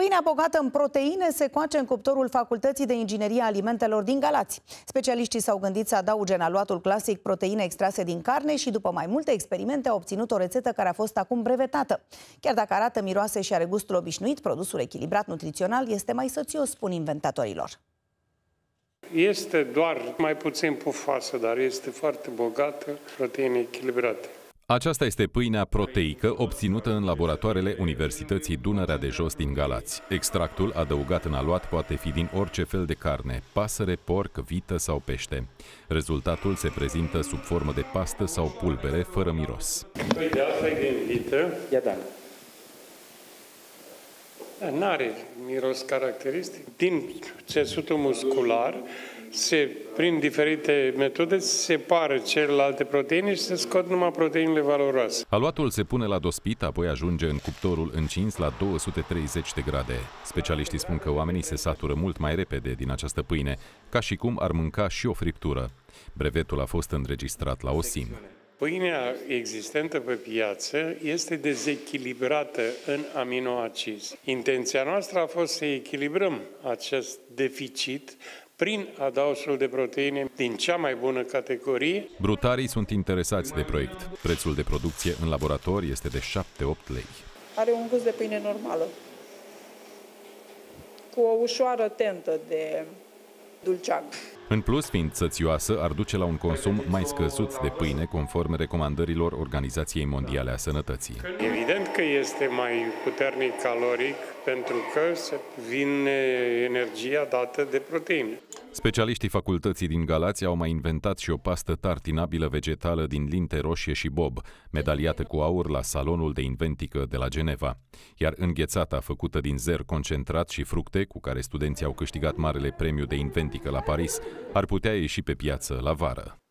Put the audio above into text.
Pâinea bogată în proteine se coace în cuptorul Facultății de Inginerie a Alimentelor din Galați. Specialiștii s-au gândit să adauge în aluatul clasic proteine extrase din carne și după mai multe experimente au obținut o rețetă care a fost acum brevetată. Chiar dacă arată, miroase și are gustul obișnuit, produsul echilibrat nutrițional este mai sățios, spun inventatorilor. Este doar mai puțin pufoasă, dar este foarte bogată, proteine echilibrate. Aceasta este pâinea proteică obținută în laboratoarele Universității Dunărea de Jos din Galați. Extractul adăugat în aluat poate fi din orice fel de carne, pasăre, porc, vită sau pește. Rezultatul se prezintă sub formă de pastă sau pulbere, fără miros. Uite, asta e din vită. Da. N-are miros caracteristic. Din țesutul muscular, prin diferite metode, se separă celelalte proteine și se scot numai proteinele valoroase. Aluatul se pune la dospit, apoi ajunge în cuptorul încins la 230 de grade. Specialiștii spun că oamenii se satură mult mai repede din această pâine, ca și cum ar mânca și o friptură. Brevetul a fost înregistrat la OSIM. Pâinea existentă pe piață este dezechilibrată în aminoacizi. Intenția noastră a fost să echilibrăm acest deficit prin adausul de proteine din cea mai bună categorie. Brutarii sunt interesați de proiect. Prețul de producție în laborator este de 7-8 lei. Are un gust de pâine normală, cu o ușoară tentă de dulceag. În plus, fiind sățioasă, ar duce la un consum mai scăzut de pâine, conform recomandărilor Organizației Mondiale a Sănătății. Evident că este mai puternic caloric, pentru că se vine energia dată de proteine. Specialiștii facultății din Galați au mai inventat și o pastă tartinabilă vegetală din linte roșie și bob, medaliată cu aur la Salonul de Inventică de la Geneva. Iar înghețata, făcută din zer concentrat și fructe, cu care studenții au câștigat marele premiu de inventică la Paris, ar putea ieși pe piață la vară.